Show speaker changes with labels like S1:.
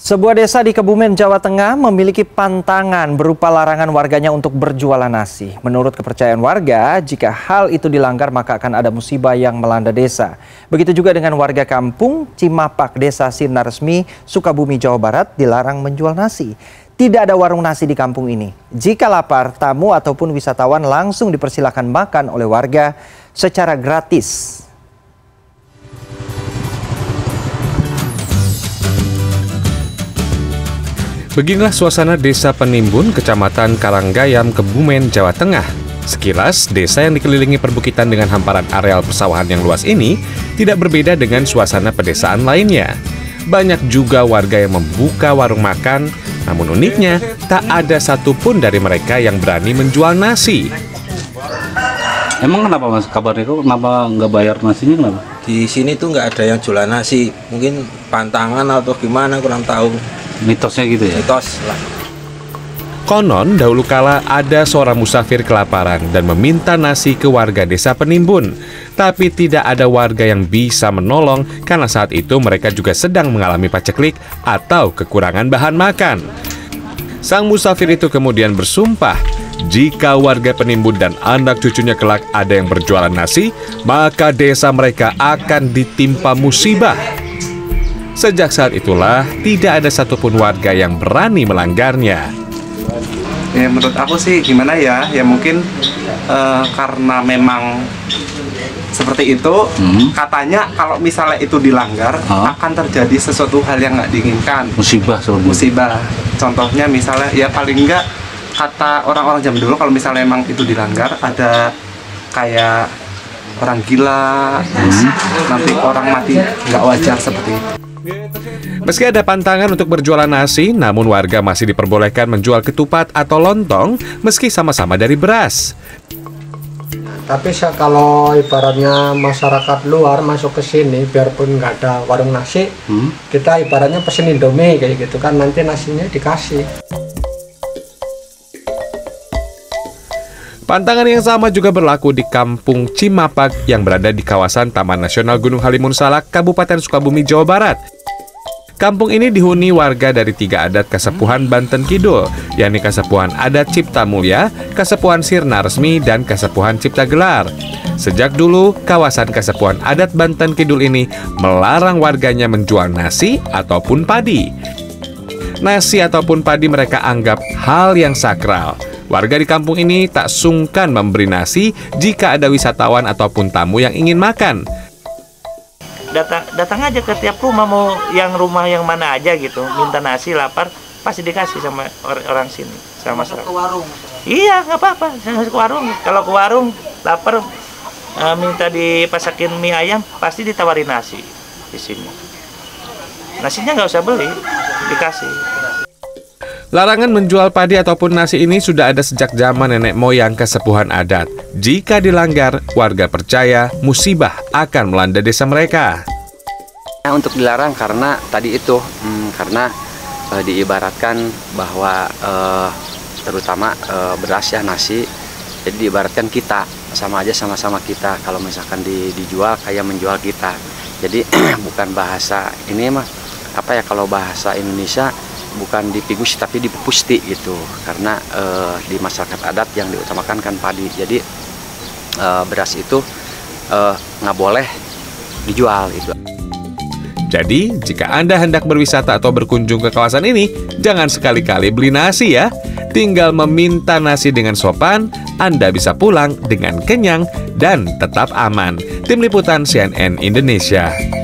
S1: Sebuah desa di Kebumen, Jawa Tengah memiliki pantangan berupa larangan warganya untuk berjualan nasi. Menurut kepercayaan warga, jika hal itu dilanggar maka akan ada musibah yang melanda desa. Begitu juga dengan warga kampung Cimapak, Desa Sinar Resmi, Sukabumi, Jawa Barat dilarang menjual nasi. Tidak ada warung nasi di kampung ini. Jika lapar, tamu ataupun wisatawan langsung dipersilakan makan oleh warga secara gratis.
S2: Beginilah suasana Desa Penimbun, Kecamatan Karanggayam, Kebumen, Jawa Tengah. Sekilas, desa yang dikelilingi perbukitan dengan hamparan areal persawahan yang luas ini tidak berbeda dengan suasana pedesaan lainnya. Banyak juga warga yang membuka warung makan, namun uniknya tak ada satupun dari mereka yang berani menjual nasi.
S3: Emang kenapa mas kabarnya kok kenapa nggak bayar nasinya kenapa?
S4: Di sini tuh nggak ada yang jualan nasi, mungkin pantangan atau gimana kurang tahu.
S3: Mitosnya gitu ya?
S4: Mitos lah.
S2: Konon, dahulu kala ada seorang musafir kelaparan dan meminta nasi ke warga Desa Penimbun. Tapi tidak ada warga yang bisa menolong karena saat itu mereka juga sedang mengalami paceklik atau kekurangan bahan makan. Sang musafir itu kemudian bersumpah, jika warga Penimbun dan anak cucunya kelak ada yang berjualan nasi, maka desa mereka akan ditimpa musibah. Sejak saat itulah, tidak ada satupun warga yang berani melanggarnya.
S5: Ya, menurut aku sih gimana ya, ya mungkin karena memang seperti itu, katanya kalau misalnya itu dilanggar, akan terjadi sesuatu hal yang nggak diinginkan. Musibah. Contohnya misalnya, ya paling nggak, kata orang-orang zaman dulu kalau misalnya memang itu dilanggar, ada kayak orang gila, nanti orang mati nggak wajar seperti itu.
S2: Meski ada pantangan untuk berjualan nasi, namun warga masih diperbolehkan menjual ketupat atau lontong meski sama-sama dari beras.
S6: Tapi kalau ibaratnya masyarakat luar masuk ke sini, biarpun nggak ada warung nasi, kita ibaratnya pesen Indomie kayak gitu kan, nanti nasinya dikasih.
S2: Pantangan yang sama juga berlaku di Kampung Cimapak yang berada di kawasan Taman Nasional Gunung Halimun Salak, Kabupaten Sukabumi, Jawa Barat. Kampung ini dihuni warga dari 3 adat Kasepuhan Banten Kidul, yakni Kasepuhan Adat Cipta Mulya, Kasepuhan Sirna Resmi, dan Kasepuhan Cipta Gelar. Sejak dulu, kawasan Kasepuhan Adat Banten Kidul ini melarang warganya menjual nasi ataupun padi. Nasi ataupun padi mereka anggap hal yang sakral. Warga di kampung ini tak sungkan memberi nasi jika ada wisatawan ataupun tamu yang ingin makan.
S7: Datang aja ke tiap rumah, mau yang rumah yang mana aja gitu, minta nasi, lapar, pasti dikasih sama orang sini, sama masyarakat. Ke warung? Iya, nggak apa-apa, ke warung. Kalau ke warung, lapar, minta dipasakin mie ayam, pasti ditawarin nasi di sini. Nasinya nggak usah beli, dikasih.
S2: Larangan menjual padi ataupun nasi ini sudah ada sejak zaman nenek moyang Kasepuhan adat. Jika dilanggar, warga percaya musibah akan melanda desa mereka.
S8: Untuk dilarang karena tadi itu, karena diibaratkan bahwa terutama beras ya, nasi, jadi diibaratkan kita, sama aja sama-sama kita. Kalau misalkan dijual kayak menjual kita. Jadi bukan bahasa ini mah, apa ya, kalau bahasa Indonesia bukan dipigusi tapi dipupusti gitu, karena di masyarakat adat yang diutamakan kan padi, jadi beras itu nggak boleh dijual itu.
S2: Jadi jika Anda hendak berwisata atau berkunjung ke kawasan ini, jangan sekali-kali beli nasi ya. Tinggal meminta nasi dengan sopan, Anda bisa pulang dengan kenyang dan tetap aman. Tim Liputan CNN Indonesia.